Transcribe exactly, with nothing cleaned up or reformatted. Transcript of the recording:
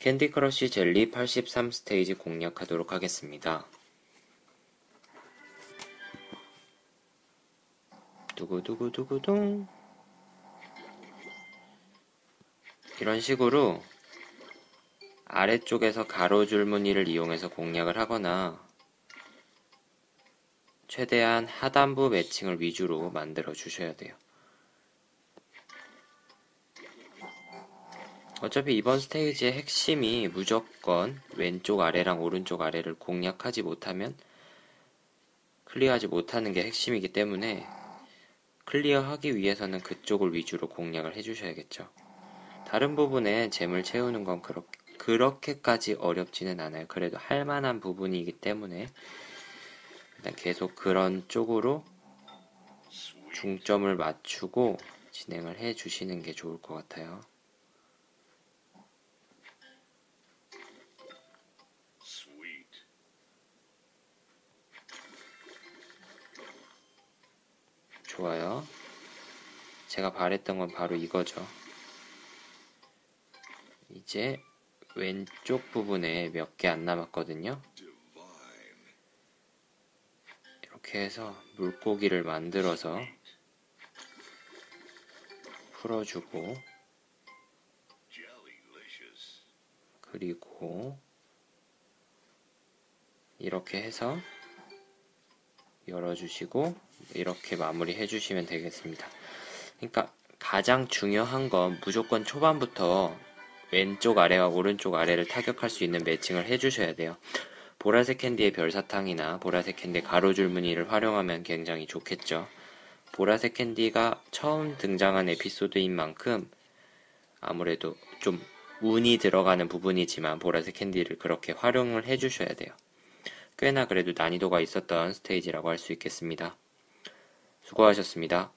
캔디 크러쉬 젤리 팔십삼 스테이지 공략하도록 하겠습니다. 두구두구두구둥. 이런 식으로 아래쪽에서 가로줄 무늬를 이용해서 공략을 하거나 최대한 하단부 매칭을 위주로 만들어 주셔야 돼요. 어차피 이번 스테이지의 핵심이 무조건 왼쪽 아래랑 오른쪽 아래를 공략하지 못하면 클리어하지 못하는 게 핵심이기 때문에 클리어하기 위해서는 그쪽을 위주로 공략을 해주셔야겠죠. 다른 부분에 잼을 채우는 건 그렇게, 그렇게까지 어렵지는 않아요. 그래도 할만한 부분이기 때문에 일단 계속 그런 쪽으로 중점을 맞추고 진행을 해주시는 게 좋을 것 같아요. 좋아요. 제가 바랬던 건 바로 이거죠. 이제 왼쪽 부분에 몇 개 안 남았거든요. 이렇게 해서 물고기를 만들어서 풀어주고, 그리고 이렇게 해서 열어주시고 이렇게 마무리 해주시면 되겠습니다. 그러니까 가장 중요한 건 무조건 초반부터 왼쪽 아래와 오른쪽 아래를 타격할 수 있는 매칭을 해주셔야 돼요. 보라색 캔디의 별사탕이나 보라색 캔디 가로줄 무늬를 활용하면 굉장히 좋겠죠. 보라색 캔디가 처음 등장한 에피소드인 만큼 아무래도 좀 운이 들어가는 부분이지만 보라색 캔디를 그렇게 활용을 해주셔야 돼요. 꽤나 그래도 난이도가 있었던 스테이지라고 할 수 있겠습니다. 수고하셨습니다.